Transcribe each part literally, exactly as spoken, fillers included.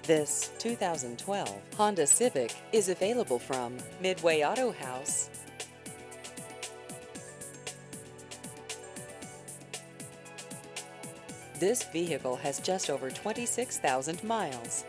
This two thousand twelve Honda Civic is available from Midway Auto House. This vehicle has just over twenty-six thousand miles.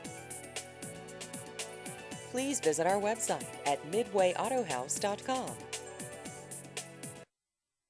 Please visit our website at midway auto house dot com.